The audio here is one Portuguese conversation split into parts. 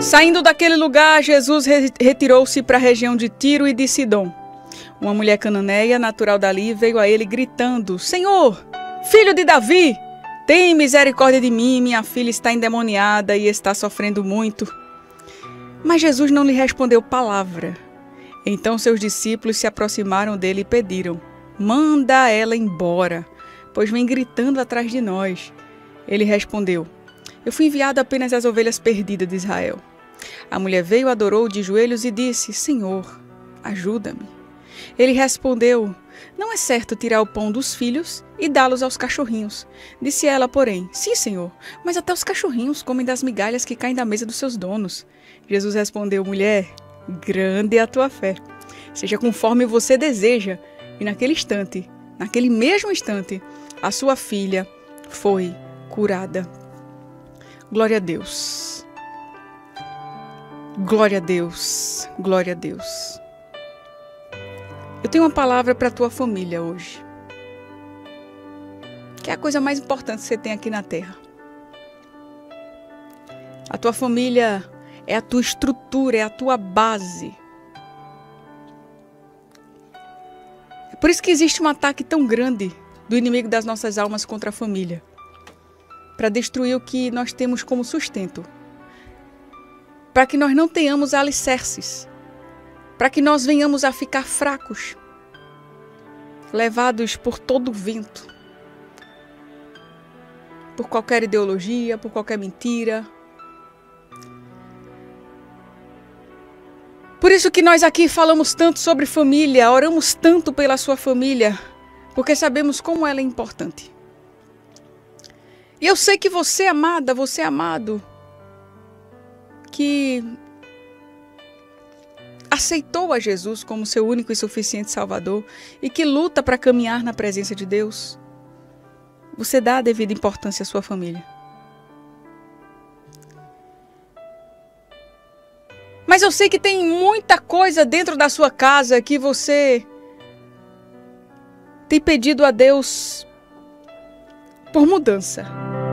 Saindo daquele lugar, Jesus retirou-se para a região de Tiro e de Sidom. Uma mulher cananeia, natural dali, veio a ele gritando: Senhor, filho de Davi, tem misericórdia de mim, minha filha está endemoniada e está sofrendo muito. Mas Jesus não lhe respondeu palavra. Então seus discípulos se aproximaram dele e pediram: manda ela embora, pois vem gritando atrás de nós. Ele respondeu: eu fui enviado apenas às ovelhas perdidas de Israel. A mulher veio, adorou de joelhos e disse: Senhor, ajuda-me. Ele respondeu: não é certo tirar o pão dos filhos e dá-los aos cachorrinhos. Disse ela, porém: sim, Senhor, mas até os cachorrinhos comem das migalhas que caem da mesa dos seus donos. Jesus respondeu: mulher, grande é a tua fé. Seja conforme você deseja. E naquele mesmo instante, a sua filha foi curada. Glória a Deus. Glória a Deus. Glória a Deus. Eu tenho uma palavra para a tua família hoje, que é a coisa mais importante que você tem aqui na terra. A tua família é a tua estrutura, é a tua base. É por isso que existe um ataque tão grande do inimigo das nossas almas contra a família, para destruir o que nós temos como sustento, para que nós não tenhamos alicerces, para que nós venhamos a ficar fracos, levados por todo o vento, por qualquer ideologia, por qualquer mentira. Por isso que nós aqui falamos tanto sobre família, oramos tanto pela sua família, porque sabemos como ela é importante. E eu sei que você, amada, você, amado, que aceitou a Jesus como seu único e suficiente Salvador e que luta para caminhar na presença de Deus, você dá a devida importância à sua família. Mas eu sei que tem muita coisa dentro da sua casa que você tem pedido a Deus por mudança.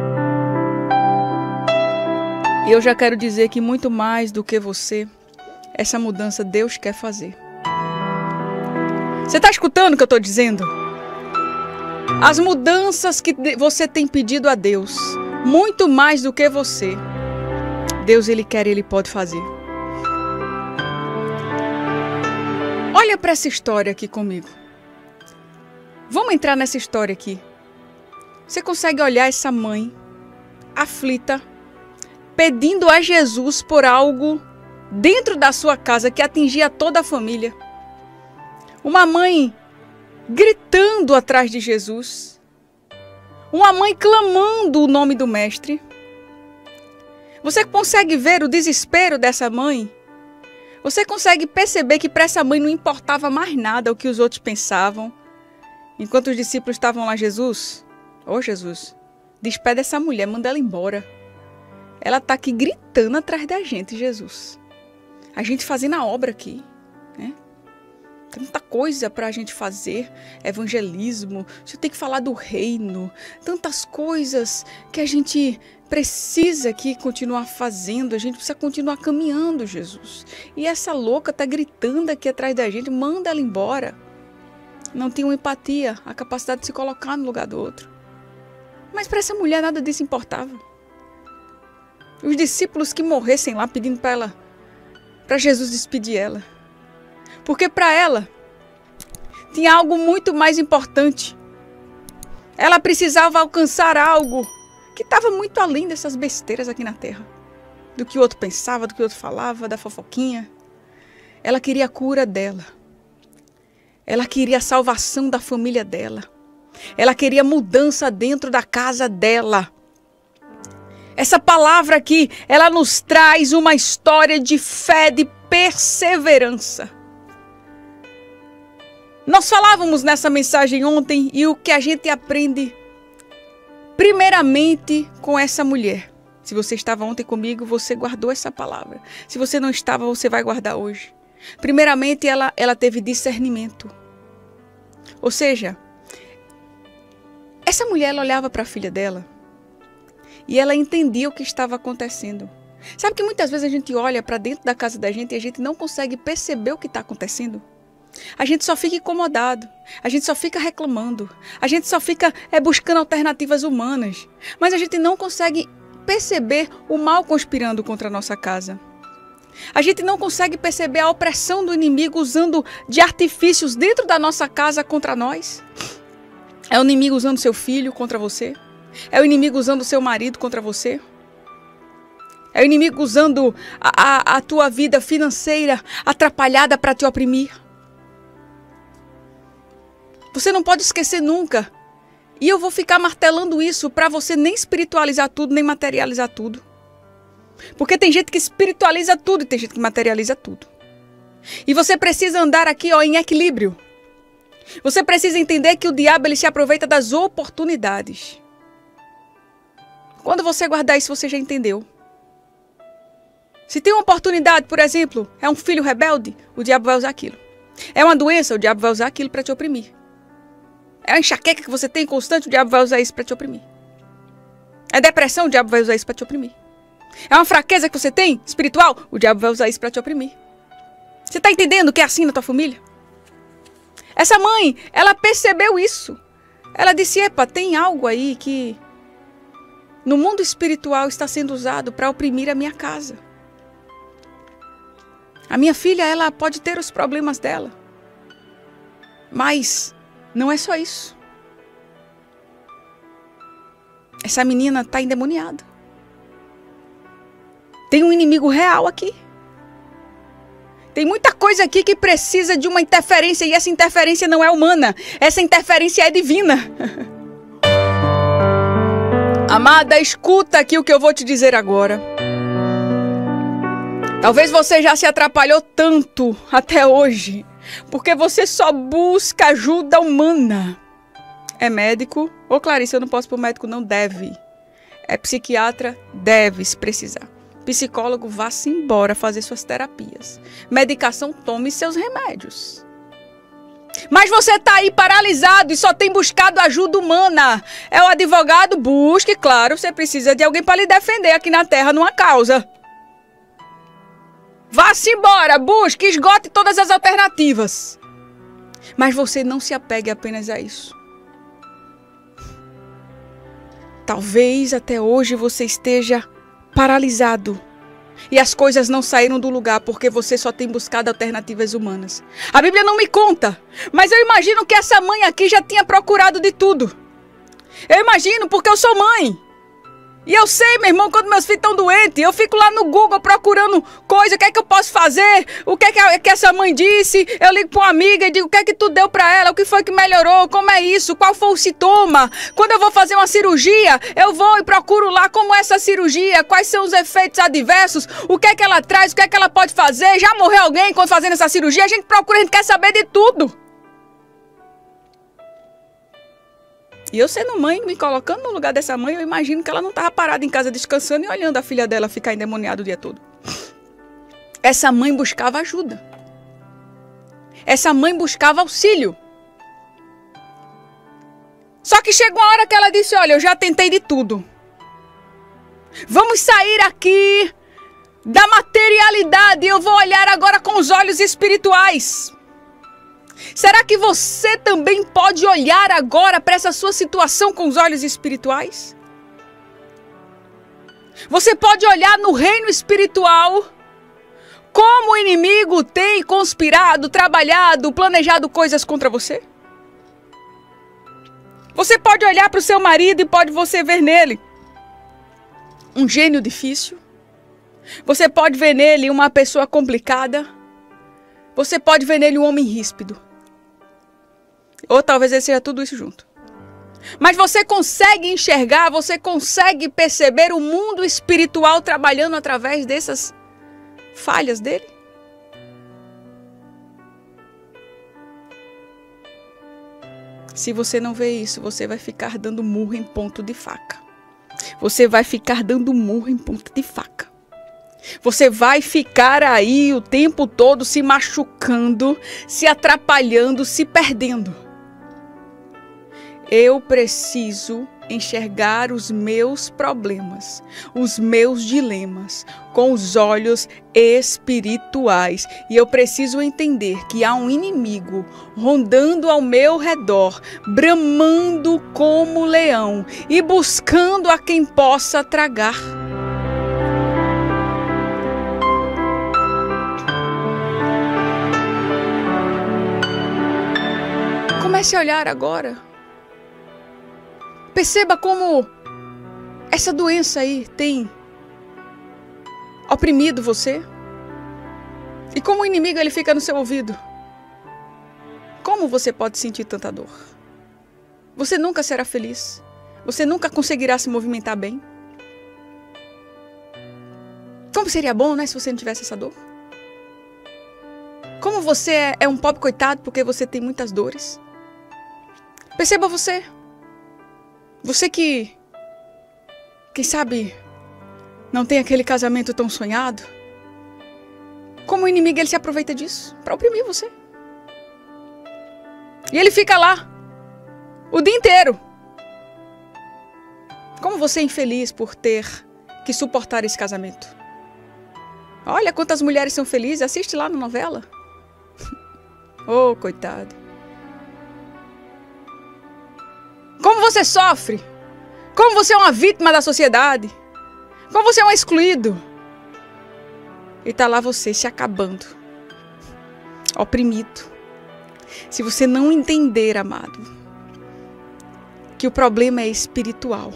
E eu já quero dizer que muito mais do que você, essa mudança Deus quer fazer. Você está escutando o que eu estou dizendo? As mudanças que você tem pedido a Deus, muito mais do que você, Deus, Ele quer e Ele pode fazer. Olha para essa história aqui comigo. Vamos entrar nessa história aqui. Você consegue olhar essa mãe aflita, pedindo a Jesus por algo dentro da sua casa que atingia toda a família. Uma mãe gritando atrás de Jesus. Uma mãe clamando o nome do Mestre. Você consegue ver o desespero dessa mãe? Você consegue perceber que para essa mãe não importava mais nada o que os outros pensavam? Enquanto os discípulos estavam lá, Jesus, Jesus, despede essa mulher, manda ela embora. Ela está aqui gritando atrás da gente, Jesus. A gente fazendo a obra aqui, né? Tanta coisa para a gente fazer, evangelismo, você tem que falar do reino, tantas coisas que a gente precisa aqui continuar fazendo, a gente precisa continuar caminhando, Jesus. E essa louca está gritando aqui atrás da gente, manda ela embora. Não tem uma empatia, a capacidade de se colocar no lugar do outro. Mas para essa mulher nada disso importava. Os discípulos que morressem lá pedindo para Jesus despedir ela. Porque para ela tinha algo muito mais importante. Ela precisava alcançar algo que estava muito além dessas besteiras aqui na terra. Do que o outro pensava, do que o outro falava, da fofoquinha. Ela queria a cura dela. Ela queria a salvação da família dela. Ela queria mudança dentro da casa dela. Essa palavra aqui, ela nos traz uma história de fé, de perseverança. Nós falávamos nessa mensagem ontem e o que a gente aprende primeiramente com essa mulher. Se você estava ontem comigo, você guardou essa palavra. Se você não estava, você vai guardar hoje. Primeiramente, ela teve discernimento. Ou seja, essa mulher ela olhava para a filha dela e ela entendia o que estava acontecendo. Sabe que muitas vezes a gente olha para dentro da casa da gente e a gente não consegue perceber o que está acontecendo? A gente só fica incomodado, a gente só fica reclamando, a gente só fica buscando alternativas humanas, mas a gente não consegue perceber o mal conspirando contra a nossa casa. A gente não consegue perceber a opressão do inimigo usando de artifícios dentro da nossa casa contra nós. É o inimigo usando seu filho contra você. É o inimigo usando seu marido contra você. É o inimigo usando a tua vida financeira atrapalhada para te oprimir. Você não pode esquecer nunca. E eu vou ficar martelando isso para você nem espiritualizar tudo, nem materializar tudo. Porque tem gente que espiritualiza tudo e tem gente que materializa tudo. E você precisa andar aqui em equilíbrio. Você precisa entender que o diabo ele se aproveita das oportunidades. Quando você guardar isso, você já entendeu. Se tem uma oportunidade, por exemplo, é um filho rebelde, o diabo vai usar aquilo. É uma doença, o diabo vai usar aquilo para te oprimir. É uma enxaqueca que você tem constante, o diabo vai usar isso para te oprimir. É depressão, o diabo vai usar isso para te oprimir. É uma fraqueza que você tem, espiritual, o diabo vai usar isso para te oprimir. Você está entendendo que é assim na tua família? Essa mãe, ela percebeu isso. Ela disse, epa, tem algo aí que no mundo espiritual está sendo usado para oprimir a minha casa. A minha filha, ela pode ter os problemas dela. Mas não é só isso. Essa menina está endemoniada. Tem um inimigo real aqui. Tem muita coisa aqui que precisa de uma interferência e essa interferência não é humana. Essa interferência é divina. Amada, escuta aqui o que eu vou te dizer agora. Talvez você já se atrapalhou tanto até hoje, porque você só busca ajuda humana. É médico? Ô Clarice, eu não posso ir para o médico, não deve. É psiquiatra? Deve, se precisar. Psicólogo, vá-se embora fazer suas terapias. Medicação, tome seus remédios. Mas você está aí paralisado e só tem buscado ajuda humana. É o advogado? Busque, claro, você precisa de alguém para lhe defender aqui na terra numa causa. Vá-se embora, busque, esgote todas as alternativas. Mas você não se apegue apenas a isso. Talvez até hoje você esteja paralisado e as coisas não saíram do lugar porque você só tem buscado alternativas humanas. A Bíblia não me conta, mas eu imagino que essa mãe aqui já tinha procurado de tudo. Eu imagino porque eu sou mãe. E eu sei, meu irmão, quando meus filhos estão doentes, eu fico lá no Google procurando coisa, o que é que eu posso fazer, o que é que essa mãe disse, eu ligo para uma amiga e digo o que é que tu deu para ela, o que foi que melhorou, como é isso, qual foi o sintoma. Quando eu vou fazer uma cirurgia, eu vou e procuro lá como é essa cirurgia, quais são os efeitos adversos, o que é que ela traz, o que é que ela pode fazer, já morreu alguém quando fazendo essa cirurgia, a gente procura, a gente quer saber de tudo. E eu sendo mãe, me colocando no lugar dessa mãe, eu imagino que ela não estava parada em casa descansando e olhando a filha dela ficar endemoniada o dia todo. Essa mãe buscava ajuda. Essa mãe buscava auxílio. Só que chegou uma hora que ela disse, olha, eu já tentei de tudo. Vamos sair aqui da materialidade e eu vou olhar agora com os olhos espirituais. Será que você também pode olhar agora para essa sua situação com os olhos espirituais? Você pode olhar no reino espiritual como o inimigo tem conspirado, trabalhado, planejado coisas contra você? Você pode olhar para o seu marido e pode você ver nele um gênio difícil. Você pode ver nele uma pessoa complicada. Você pode ver nele um homem ríspido. Ou talvez ele seja tudo isso junto. Mas você consegue enxergar, você consegue perceber o mundo espiritual trabalhando através dessas falhas dele? Se você não vê isso, você vai ficar dando murro em ponto de faca. Você vai ficar dando murro em ponta de faca. Você vai ficar aí o tempo todo se machucando, se atrapalhando, se perdendo. Eu preciso enxergar os meus problemas, os meus dilemas, com os olhos espirituais. E eu preciso entender que há um inimigo rondando ao meu redor, bramando como leão e buscando a quem possa tragar. Comece a olhar agora. Perceba como essa doença aí tem oprimido você. E como o inimigo ele fica no seu ouvido. Como você pode sentir tanta dor? Você nunca será feliz. Você nunca conseguirá se movimentar bem. Como seria bom, né, se você não tivesse essa dor? Como você é um pobre coitado porque você tem muitas dores. Perceba você. Você que, quem sabe, não tem aquele casamento tão sonhado. Como o inimigo ele se aproveita disso para oprimir você. E ele fica lá o dia inteiro. Como você é infeliz por ter que suportar esse casamento. Olha quantas mulheres são felizes. Assiste lá na novela. Oh, coitado. Como você sofre. Como você é uma vítima da sociedade. Como você é um excluído. E tá lá você se acabando. Oprimido. Se você não entender, amado, que o problema é espiritual,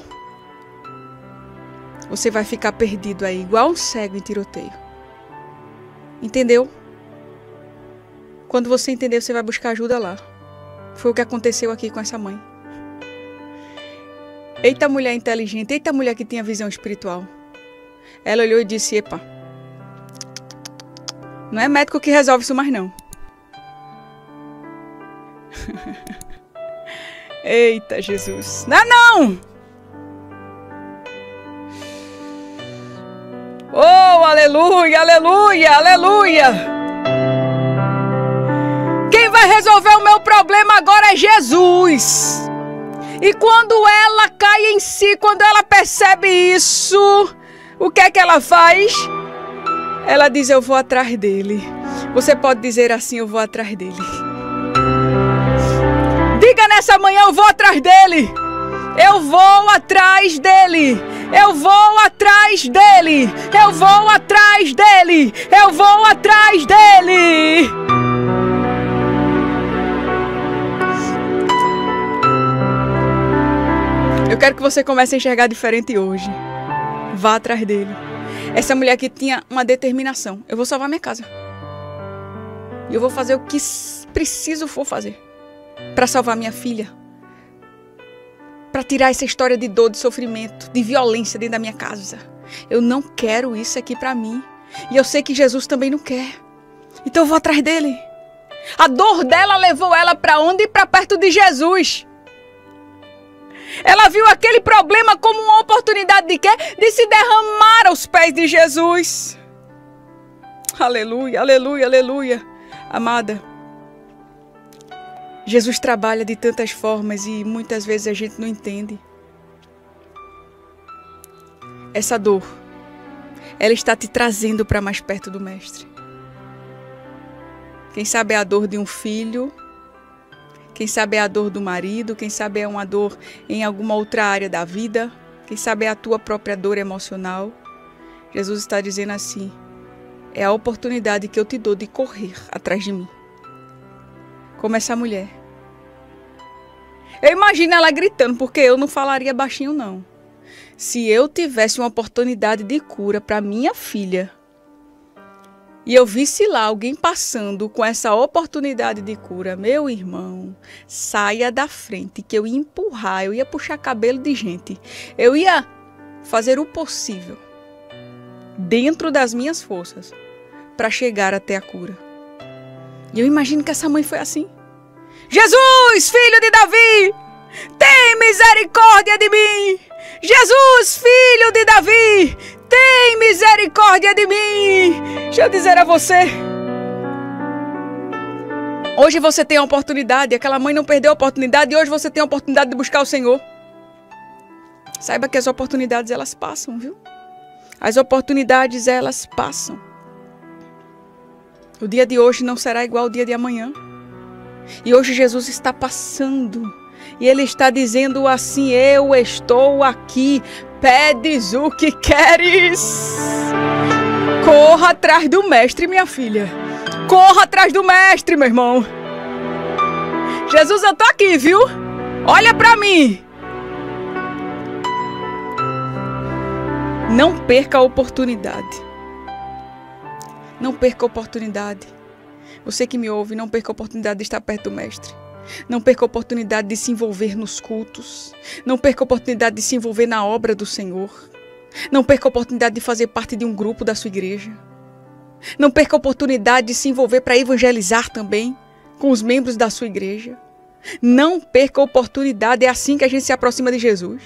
você vai ficar perdido aí, igual um cego em tiroteio. Entendeu? Quando você entender, você vai buscar ajuda lá. Foi o que aconteceu aqui com essa mãe. Eita mulher inteligente, eita mulher que tinha visão espiritual. Ela olhou e disse, epa, não é médico que resolve isso mais não. Eita Jesus, não é não! Oh, aleluia, aleluia, aleluia! Quem vai resolver o meu problema agora é Jesus! E quando ela cai em si, quando ela percebe isso, o que é que ela faz? Ela diz, eu vou atrás dele. Você pode dizer assim, eu vou atrás dele. Diga nessa manhã, eu vou atrás dele. Eu vou atrás dele. Eu vou atrás dele. Eu vou atrás dele. Eu vou atrás dele. Eu quero que você comece a enxergar diferente hoje. Vá atrás dele. Essa mulher que tinha uma determinação. Eu vou salvar minha casa. E eu vou fazer o que preciso for fazer. Para salvar minha filha. Para tirar essa história de dor, de sofrimento, de violência dentro da minha casa. Eu não quero isso aqui para mim. E eu sei que Jesus também não quer. Então eu vou atrás dele. A dor dela levou ela para onde? Para perto de Jesus. Ela viu aquele problema como uma oportunidade de quê? De se derramar aos pés de Jesus. Aleluia, aleluia, aleluia. Amada, Jesus trabalha de tantas formas e muitas vezes a gente não entende. Essa dor, ela está te trazendo para mais perto do Mestre. Quem sabe é a dor de um filho. Quem sabe é a dor do marido, quem sabe é uma dor em alguma outra área da vida, quem sabe é a tua própria dor emocional. Jesus está dizendo assim, é a oportunidade que eu te dou de correr atrás de mim. Como essa mulher. Eu imagino ela gritando, porque eu não falaria baixinho não. Se eu tivesse uma oportunidade de cura para minha filha, e eu visse lá alguém passando com essa oportunidade de cura, meu irmão, saia da frente, que eu ia empurrar, eu ia puxar cabelo de gente. Eu ia fazer o possível, dentro das minhas forças, para chegar até a cura. E eu imagino que essa mãe foi assim. Jesus, filho de Davi, tem misericórdia de mim. Jesus, filho de Davi, tem misericórdia de mim. Deixa eu dizer a você. Hoje você tem a oportunidade. Aquela mãe não perdeu a oportunidade. E hoje você tem a oportunidade de buscar o Senhor. Saiba que as oportunidades, elas passam, viu? As oportunidades, elas passam. O dia de hoje não será igual ao dia de amanhã. E hoje Jesus está passando. E Ele está dizendo assim: eu estou aqui. Pedes o que queres. Corra atrás do mestre, minha filha. Corra atrás do mestre, meu irmão. Jesus, eu tô aqui, viu? Olha pra mim. Não perca a oportunidade. Não perca a oportunidade. Você que me ouve, não perca a oportunidade de estar perto do mestre. Não perca a oportunidade de se envolver nos cultos. Não perca a oportunidade de se envolver na obra do Senhor. Não perca a oportunidade de fazer parte de um grupo da sua igreja. Não perca a oportunidade de se envolver para evangelizar também com os membros da sua igreja. Não perca a oportunidade. É assim que a gente se aproxima de Jesus.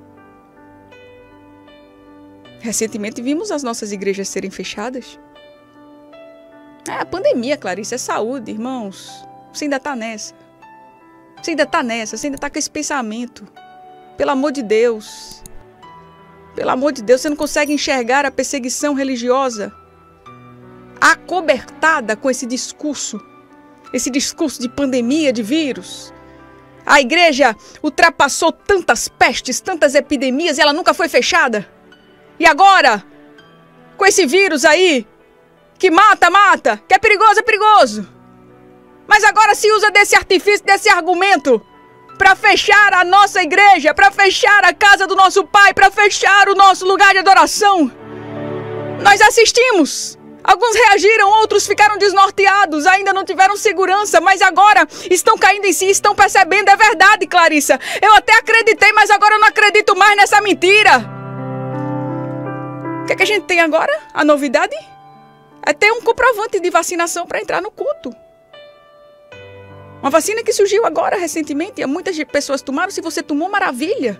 Recentemente vimos as nossas igrejas serem fechadas. É a pandemia, Clarice, é saúde, irmãos. Você ainda está nessa. Você ainda está nessa, você ainda está com esse pensamento. Pelo amor de Deus. Pelo amor de Deus, você não consegue enxergar a perseguição religiosa acobertada com esse discurso de pandemia, de vírus. A igreja ultrapassou tantas pestes, tantas epidemias e ela nunca foi fechada. E agora, com esse vírus aí, que mata, que é perigoso. Mas agora se usa desse artifício, desse argumento, para fechar a nossa igreja, para fechar a casa do nosso Pai, para fechar o nosso lugar de adoração. Nós assistimos. Alguns reagiram, outros ficaram desnorteados, ainda não tiveram segurança, mas agora estão caindo em si, estão percebendo, é verdade, Clarissa. Eu até acreditei, mas agora eu não acredito mais nessa mentira. O que é que a gente tem agora? A novidade é ter um comprovante de vacinação para entrar no culto. Uma vacina que surgiu agora, recentemente, e muitas pessoas tomaram. Se você tomou, maravilha.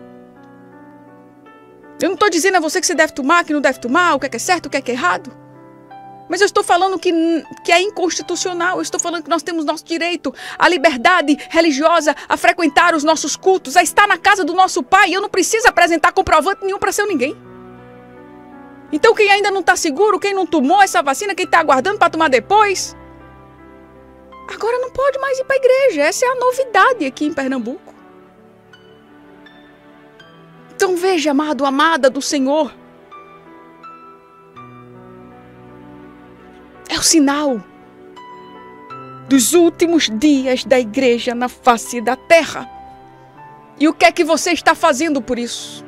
Eu não estou dizendo a você que você deve tomar, que não deve tomar, o que é certo, o que é errado. Mas eu estou falando que é inconstitucional. Eu estou falando que nós temos nosso direito à liberdade religiosa, a frequentar os nossos cultos, a estar na casa do nosso Pai. Eu não preciso apresentar comprovante nenhum para ser ninguém. Então quem ainda não está seguro, quem não tomou essa vacina, quem está aguardando para tomar depois, agora não pode mais ir para a igreja. Essa é a novidade aqui em Pernambuco. Então veja, amado, amada do Senhor. É o sinal dos últimos dias da igreja na face da terra. E o que é que você está fazendo por isso?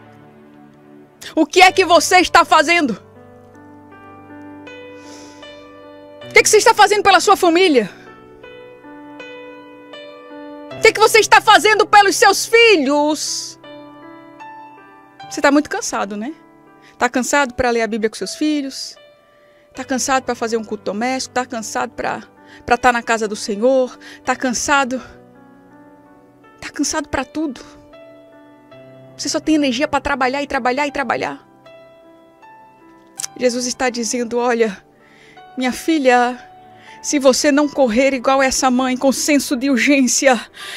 O que é que você está fazendo? O que é que você está fazendo pela sua família? O que é que você está fazendo pelos seus filhos? Você está muito cansado, né? Está cansado para ler a Bíblia com seus filhos? Está cansado para fazer um culto doméstico? Está cansado para estar na casa do Senhor? Está cansado? Está cansado para tudo? Você só tem energia para trabalhar e trabalhar e trabalhar. Jesus está dizendo: olha, minha filha, se você não correr igual essa mãe com senso de urgência,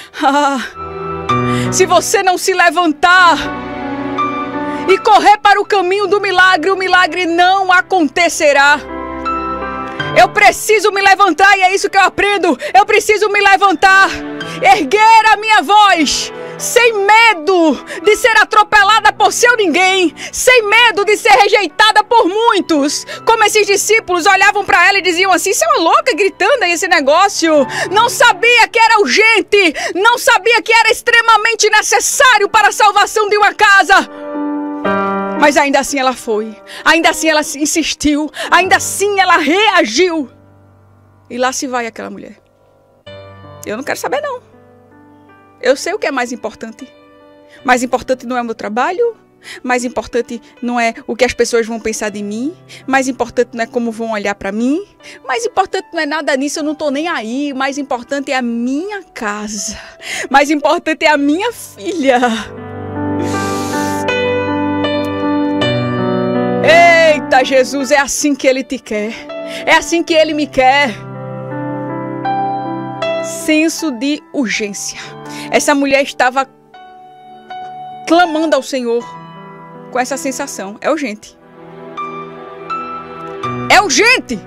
se você não se levantar e correr para o caminho do milagre, o milagre não acontecerá. Eu preciso me levantar e é isso que eu aprendo. Eu preciso me levantar, erguer a minha voz, sem medo de ser atropelada por seu ninguém, sem medo de ser rejeitada por muitos. Como esses discípulos olhavam para ela e diziam assim: você é uma louca gritando aí esse negócio. Não sabia que era urgente, não sabia que era extremamente necessário para a salvação de uma casa. Mas ainda assim ela foi, ainda assim ela insistiu, ainda assim ela reagiu. E lá se vai aquela mulher. Eu não quero saber não. Eu sei o que é mais importante. Mais importante não é o meu trabalho. Mais importante não é o que as pessoas vão pensar de mim. Mais importante não é como vão olhar para mim. Mais importante não é nada nisso, eu não tô nem aí. Mais importante é a minha casa. Mais importante é a minha filha. Eita, Jesus, é assim que Ele te quer. É assim que Ele me quer. Senso de urgência. Essa mulher estava clamando ao Senhor com essa sensação. É urgente. É urgente!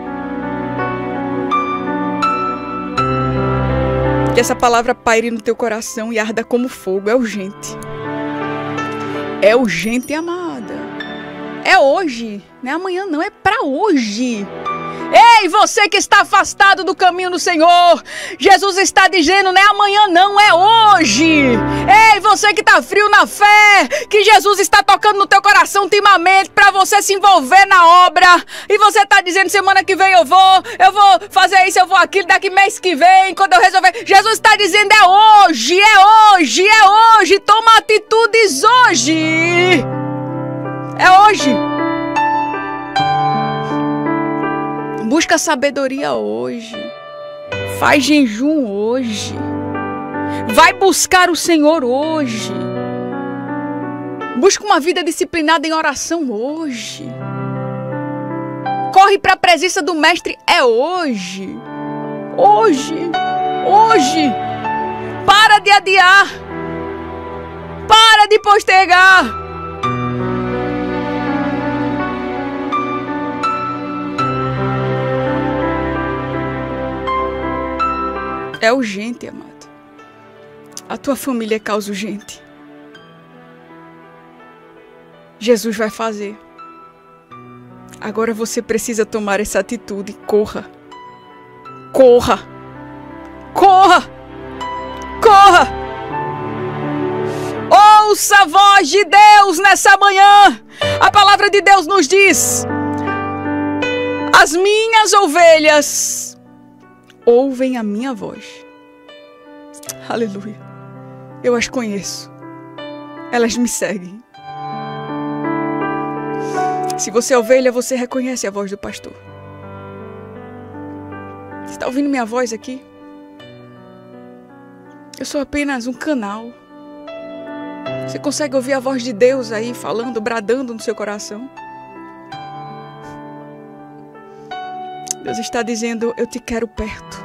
Que essa palavra paire no teu coração e arda como fogo. É urgente. É urgente, amada. É hoje. Não é amanhã, não. É pra hoje. Ei, você que está afastado do caminho do Senhor. Jesus está dizendo, não é amanhã, não. É hoje. Ei, você que está frio na fé. Que Jesus está tocando no teu coração ultimamente para você se envolver na obra. E você está dizendo, semana que vem eu vou fazer isso, eu vou aquilo, daqui mês que vem, quando eu resolver. Jesus está dizendo, é hoje, é hoje, é hoje. Toma atitudes hoje. É hoje. Busca sabedoria hoje. Faz jejum hoje. Vai buscar o Senhor hoje. Busca uma vida disciplinada em oração hoje. Corre para a presença do Mestre. É hoje. Hoje. Hoje. Para de adiar. Para de postergar. É urgente, amado. A tua família é causa urgente. Jesus vai fazer. Agora você precisa tomar essa atitude. Corra. Corra. Corra. Corra. Ouça a voz de Deus nessa manhã. A palavra de Deus nos diz: as minhas ovelhas ouvem a minha voz. Aleluia. Eu as conheço. Elas me seguem. Se você é ovelha, você reconhece a voz do pastor. Você está ouvindo minha voz aqui? Eu sou apenas um canal. Você consegue ouvir a voz de Deus aí falando, bradando no seu coração? Deus está dizendo, eu te quero perto.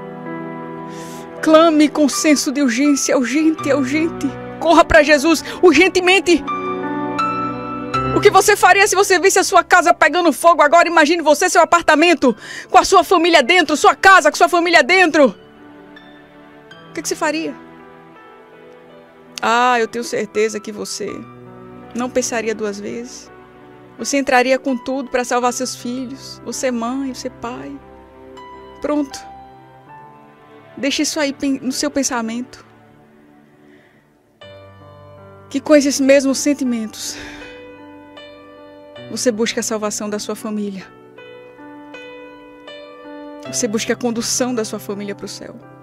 Clame com senso de urgência. Urgente, é urgente. Corra para Jesus, urgentemente. O que você faria se você visse a sua casa pegando fogo agora? Imagine você, seu apartamento, com a sua família dentro, sua casa com sua família dentro. O que você faria? Ah, eu tenho certeza que você não pensaria duas vezes. Você entraria com tudo para salvar seus filhos. Você é mãe, você é pai. Pronto. Deixe isso aí no seu pensamento. Que com esses mesmos sentimentos você busca a salvação da sua família. Você busca a condução da sua família para o céu.